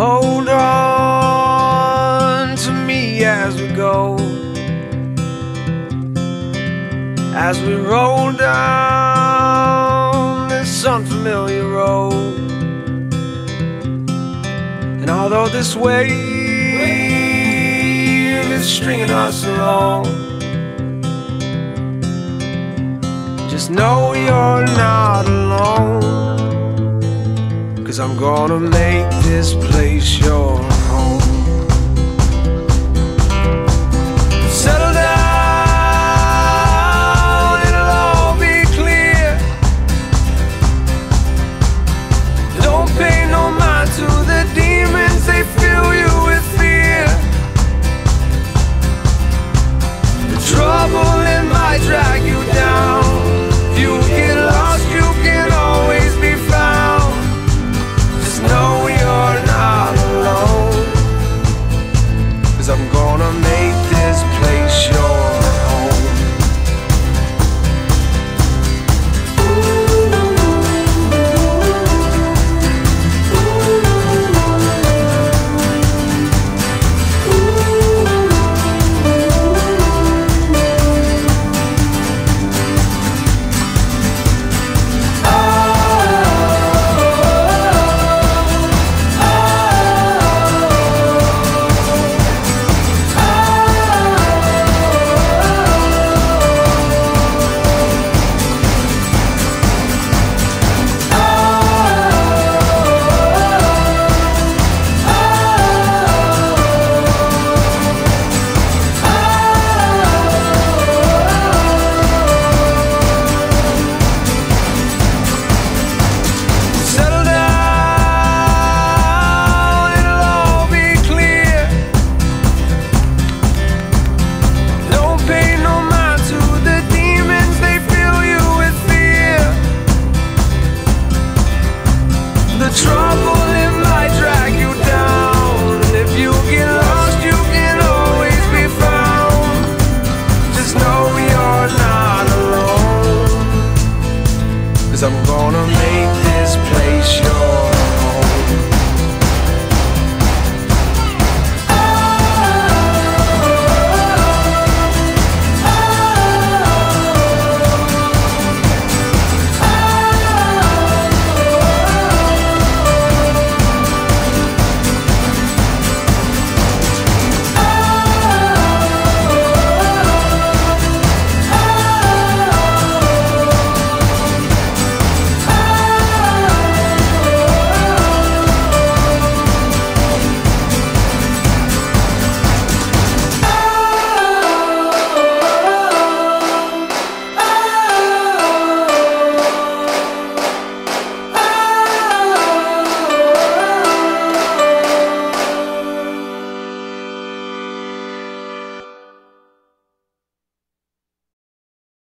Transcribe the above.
hold on to me as we go, as we roll down this unfamiliar road. And although this wave is stringing us along, just know you're not alone, 'cause I'm gonna make this place your home. Settle down, it'll all be clear. Don't pay no mind to the demons, they fill you with fear. The trouble, it might drag you down. If you get lost, you can always be found. Just know you're not alone, 'cause I'm gonna make this place your home. The trouble, it might drag you down, and if you get lost, you can always be found. Just know you're not alone, 'cause I'm gonna make this place your